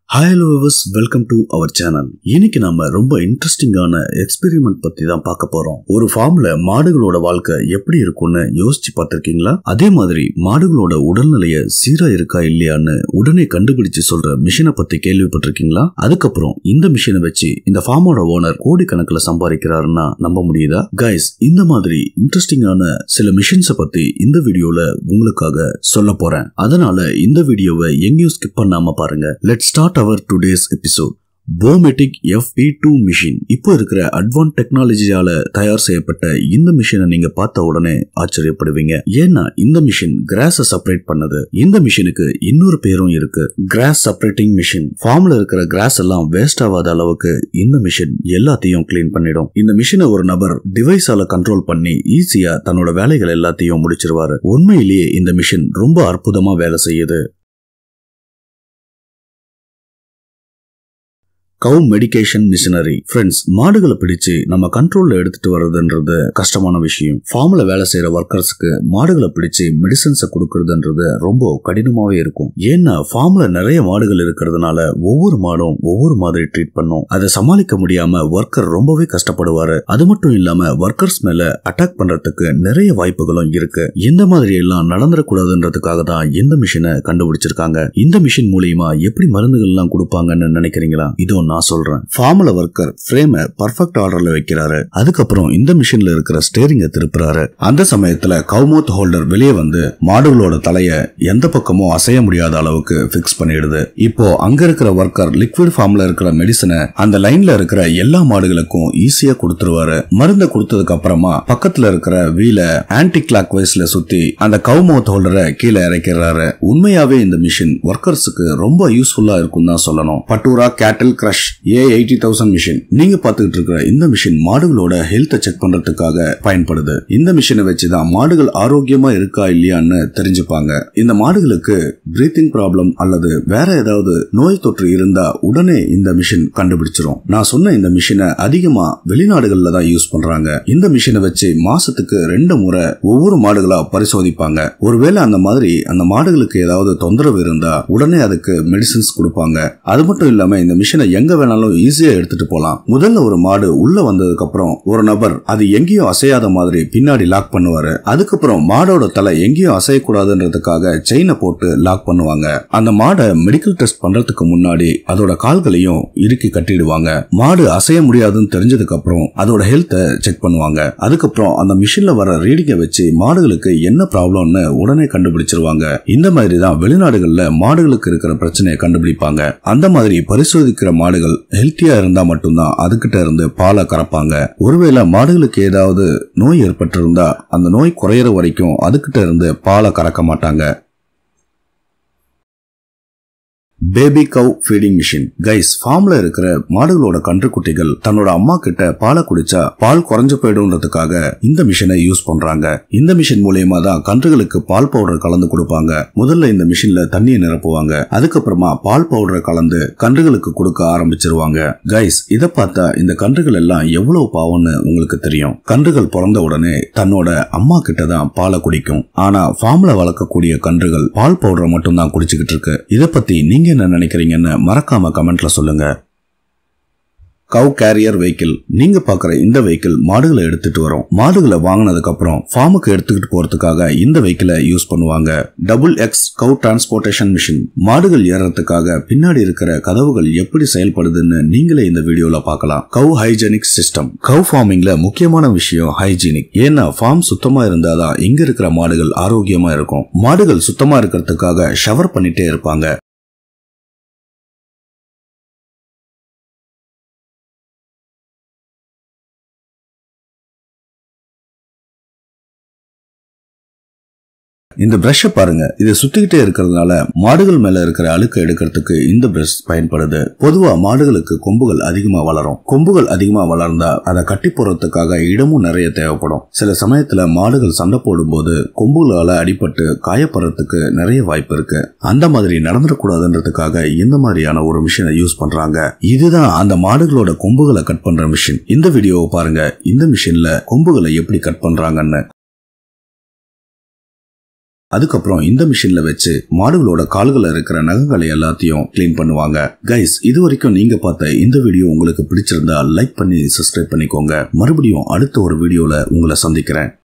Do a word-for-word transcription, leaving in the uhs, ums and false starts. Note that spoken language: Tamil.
Hi hello viewers, welcome to our channel. இன்னைக்கு நாம ரொம்ப இன்ட்ரெஸ்டிங்கான எக்ஸ்பெரிமெண்ட் பத்தி தான் பார்க்க போறோம். ஒரு ஃபார்ம்ல மாடுகளோட வாழ்க்கை எப்படி இருக்கும்னு யோசிச்சு பார்த்திருக்கீங்களா? அதே மாதிரி மாடுகளோட உடல்நிலைய சீரா இருக்கா இல்லையான்னு உடனே கண்டுபிடிச்சு சொல்ற மிஷினை பத்தி கேள்விப்பட்டிருக்கீங்களா? அதுக்கப்புறம் இந்த மிஷினை வச்சு இந்த ஃபார்மோட ஓனர் கோடிக்கணக்கில் சம்பாதிக்கிறாருன்னா நம்ப முடியுதா? கைஸ், இந்த மாதிரி இன்ட்ரெஸ்டிங்கான சில மிஷின்ஸை பத்தி இந்த வீடியோல உங்களுக்காக சொல்ல போறேன். அதனால இந்த வீடியோவை எங்கேயும் ஸ்கிப் பண்ணாம பாருங்க. Let's start our today's episode. Biometric F P two machine. இப்போ இருக்கிற அட்வான்ஸ் டெக்னாலஜியால தயார் செய்யப்பட்ட இந்த மிஷினை நீங்க பார்த்த உடனே ஆச்சரியப்படுவீங்க. ஏன்னா இந்த மிஷின் கிராஸை செப்பரேட் பண்ணுது. இந்த மிஷினுக்கு இன்னொரு பேரும் இருக்கு, கிராஸ் செப்பரேட்டிங் மிஷின். ஃபார்ம்ல இருக்கிற கிராஸ் எல்லாம் வேஸ்ட் ஆகாத அளவுக்கு இந்த மிஷின் எல்லாத்தையும் கிளீன் பண்ணிடும். இந்த மிஷினை ஒரு நபர் டிவைஸால கண்ட்ரோல் பண்ணி ஈஸியா தன்னோட வேலைகள் எல்லாத்தையும் முடிச்சிருவாரு. உண்மையிலேயே இந்த மிஷின் ரொம்ப அற்புதமா வேலை செய்யுது. கவு மெடிகேஷன் மிஷினரி. ஃப்ரெண்ட்ஸ், மாடுகளை பிடிச்சு நம்ம கண்ட்ரோல்ல எடுத்துட்டு வர்றதுன்றது கஷ்டமான விஷயம். ஃபார்ம்ல வேலை செய்யற ஒர்க்கர்ஸ்க்கு மாடுகளை பிடிச்சு மெடிசன்ஸை கொடுக்கறதுன்றது ரொம்ப கடினமாவே இருக்கும். ஏன்னா ஃபார்ம்ல நிறைய மாடுகள் இருக்கிறதுனால ஒவ்வொரு மாடும் ஒவ்வொரு மாதிரி ட்ரீட் பண்ணும். அதை சமாளிக்க முடியாம ஒர்க்கர் ரொம்பவே கஷ்டப்படுவாரு. அது மட்டும் இல்லாம ஒர்க்கர்ஸ் மேல அட்டாக் பண்றதுக்கு நிறைய வாய்ப்புகளும் இருக்கு. இந்த மாதிரி எல்லாம் நடந்துடக்கூடாதுன்றதுக்காக தான் இந்த மிஷினை கண்டுபிடிச்சிருக்காங்க. இந்த மிஷின் மூலியமா எப்படி மருந்துகள் எல்லாம் கொடுப்பாங்கன்னு நினைக்கிறீங்களா? இதோ நான் சொல்றேன். ஃபார்முலா ஒர்க்கர் ஃப்ரேமை பர்ஃபெக்ட் ஆர்டர்ல வைக்கிறாரு. அதுக்கப்புறம் இந்த மிஷின்ல இருக்கிற ஸ்டேரிங்கை திருப்புறாரு. அந்த சமயத்துல கவுமவுத் ஹோல்டர் வெளியே வந்து மாடுகளோட தலைய எந்த பக்கமும் அசைய முடியாத அளவுக்கு பிக்ஸ் பண்ணிடுது. இப்போ அங்க இருக்கிற ஒர்க்கர் லிக்விட் ஃபார்ம்ல இருக்கிற மெடிசனை அந்த லைன்ல இருக்கிற எல்லா மாடுகளுக்கும் ஈஸியா கொடுத்துருவாரு. மருந்தை கொடுத்ததுக்கு அப்புறமா பக்கத்துல இருக்கிற வீல ஆன்டி கிளாக் வைஸ்ல சுத்தி அந்த கவுமவுத் ஹோல்டரை கீழே இறக்கிறாரு. உண்மையாவே இந்த மிஷின் ஒர்க்கர்ஸுக்கு ரொம்ப யூஸ்ஃபுல்லா இருக்கும் தான் சொல்லணும். பட்டூரா cattle crush A eighty thousand machine. நீங்க பாத்துக்கிட்டு இருக்கிற இந்த மிஷின் மாடுகளோட ஹெல்த்தை செக் பண்றதுக்காக பயன்படுது. இந்த மிஷினை வச்சுதான் மாடுகள் ஆரோக்கியமா இருக்கா இல்லையான்னு தெரிஞ்சுப்பாங்க. இந்த மாடுகளுக்கு பிரீத்திங் ப்ராப்ளம் அல்லது வேற ஏதாவது நோய் தொற்று இருந்தா உடனே இந்த மிஷின் கண்டுபிடிச்சிரும். நான் சொன்ன இந்த மிஷினை அதிகமா வெளிநாடுகள்ல தான் யூஸ் பண்றாங்க. இந்த மிஷினை வச்சு மாசத்துக்கு ரெண்டு முறை ஒவ்வொரு மாடுகளா பரிசோதிப்பாங்க. ஒருவேளை அந்த மாதிரி அந்த மாடுகளுக்கு ஏதாவது தொந்தரவு இருந்தா உடனே அதுக்கு மெடிசின்ஸ் கொடுப்பாங்க. அது மட்டும் இல்லாம இந்த மிஷினை எங்க வேணாலும் ஈஸியா எடுத்துட்டு போலாம். முதல்ல ஒரு மாடு உள்ள வந்ததுக்கு அப்புறம் ஒரு நபர் அது எங்கேயும் அசையாத மாதிரி பின்னாடி லாக் பண்ணுவாரு. அதுக்கப்புறம் மாடோட தலை எங்கேயும் அசையக்கூடாதுன்றதுக்காக செயினை போட்டு லாக் பண்ணுவாங்க. அந்த மாடை மெடிக்கல் டெஸ்ட் பண்றதுக்கு முன்னாடி அதோட கால்களையும் இறுக்கி கட்டிடுவாங்க. மாடு அசைய முடியாதுன்னு தெரிஞ்சதுக்கு அப்புறம் அதோட ஹெல்த்தை செக் பண்ணுவாங்க. அதுக்கப்புறம் அந்த மிஷின்ல வர ரீடிங்கை வச்சு மாடுகளுக்கு என்ன ப்ராப்ளம்னு உடனே கண்டுபிடிச்சிருவாங்க. இந்த மாதிரி தான் வெளிநாடுகள்ல மாடுகளுக்கு இருக்கிற பிரச்சனையை கண்டுபிடிப்பாங்க. அந்த மாதிரி பரிசோதிக்கிற மாடுகள் ஹெல்த்தியா இருந்தா மட்டும்தான் அதுகிட்ட இருந்து பாலை கறப்பாங்க. ஒருவேளை மாடுகளுக்கு ஏதாவது நோய் ஏற்பட்டிருந்தா அந்த நோய் குறையிற வரைக்கும் அதுகிட்ட இருந்து பாலை கறக்க மாட்டாங்க. Baby cow feeding machine. Guys, ஃபார்ம்ல இருக்கிற மாடுகளோட கன்றுக்குட்டிகள் தன்னோட அம்மா கிட்ட பாலை குடிச்சா பால் குறைஞ்சு போயிடும்ன்றதுக்காக இந்த மிஷினை யூஸ் பண்றாங்க. இந்த மிஷின் மூலமா தான் கன்றுகளுக்கு பால் பவுடர் கலந்து கொடுப்பாங்க. முதல்ல இந்த மிஷின்ல தண்ணியை நிரப்புவாங்க. அதுக்கப்புறமா பால் பவுடரை கலந்து கன்றுகளுக்கு கொடுக்க ஆரம்பிச்சிருவாங்க. கைஸ், இத பார்த்தா இந்த கன்றுகள் எல்லாம் எவ்வளவு பாவம்னு உங்களுக்கு தெரியும். கன்றுகள் பிறந்த உடனே தன்னோட அம்மா கிட்ட தான் பாலை குடிக்கும். ஆனா ஃபார்ம்ல வளர்க்கக்கூடிய கன்றுகள் பால் பவுடரை மட்டும் தான் குடிச்சுக்கிட்டு இருக்கு. இத பத்தி நீங்க என்ன நினைக்கிறீங்கன்னு மறக்காம கமெண்ட்ல சொல்லுங்க. Cow carrier vehicle. நீங்க பாக்குற இந்த வெஹிக்கிள் மாடுகளை எடுத்துட்டு வரும். மாடுகளை வாங்கினதுக்கு அப்புறம் ஃபார்முக்கு எடுத்துக்கிட்டு போறதுக்காக இந்த வெஹிக்கிளை யூஸ் பண்ணுவாங்க. Double X cow transportation machine. மாடுகள் ஏறதுக்காக பின்னாடி இருக்கிற கதவுகள் எப்படி செயல்படுதுன்னு நீங்களே இந்த வீடியோல பார்க்கலாம். கவ் ஹைஜீனிக் சிஸ்டம். கவ் ஃபார்மிங்ல முக்கியமான விஷயம் ஹைஜீனிக். ஏன்னா ஃபார்ம் சுத்தமா இருந்தாதான் இங்க இருக்கிற மாடுகள் ஆரோக்கியமா இருக்கும். மாடுகள் சுத்தமா இருக்கிறதுக்காக ஷவர் பண்ணிட்டே இருப்பாங்க. இந்த பிரஷ் பாருங்க, இதை சுத்திக்கிட்டே இருக்கிறதுனால மாடுகள் மேல இருக்கிற அழுக்க எடுக்கிறதுக்கு இந்த பிரஷ் பயன்படுது. பொதுவா மாடுகளுக்கு கொம்புகள் அதிகமா வளரும். கொம்புகள் அதிகமா வளர்ந்தா அதை கட்டி போறதுக்காக இடமும் நிறைய தேவைப்படும். சில சமயத்துல மாடுகள் சண்டை போடும் போது கொம்புகளால அடிபட்டு காயப்படுறதுக்கு நிறைய வாய்ப்பு இருக்கு. அந்த மாதிரி நடந்துடக்கூடாதுன்றதுக்காக இந்த மாதிரியான ஒரு மிஷினை யூஸ் பண்றாங்க. இதுதான் அந்த மாடுகளோட கொம்புகளை கட் பண்ற மிஷின். இந்த வீடியோவை பாருங்க, இந்த மிஷின்ல கொம்புகளை எப்படி கட் பண்றாங்கன்னு. அதுக்கப்புறம் இந்த மிஷின்ல வச்சு மாடுகளோட கால்களை இருக்கிற நகங்களை எல்லாத்தையும் கிளீன் பண்ணுவாங்க. கைஸ், இது வரைக்கும் நீங்க பார்த்த இந்த வீடியோ உங்களுக்கு பிடிச்சிருந்தா லைக் பண்ணி சப்ஸ்கிரைப் பண்ணிக்கோங்க. மறுபடியும் அடுத்த ஒரு வீடியோல உங்களை சந்திக்கிறேன்.